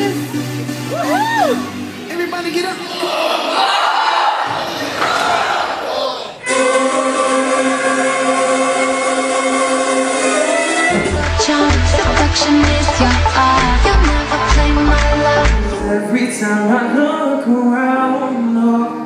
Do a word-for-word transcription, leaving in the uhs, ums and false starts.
Woohoo! Everybody get up. Charm, seduction is your art. You'll never play my love. Every time I look around, no.